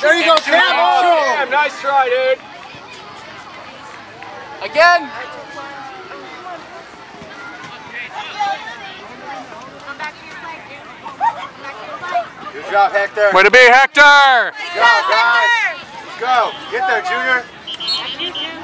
There you go, Cam. Oh, Cam, nice try, dude. Again. Good job, Hector. Way to be, Hector! Good job, guys. Let's go. Get there, Junior.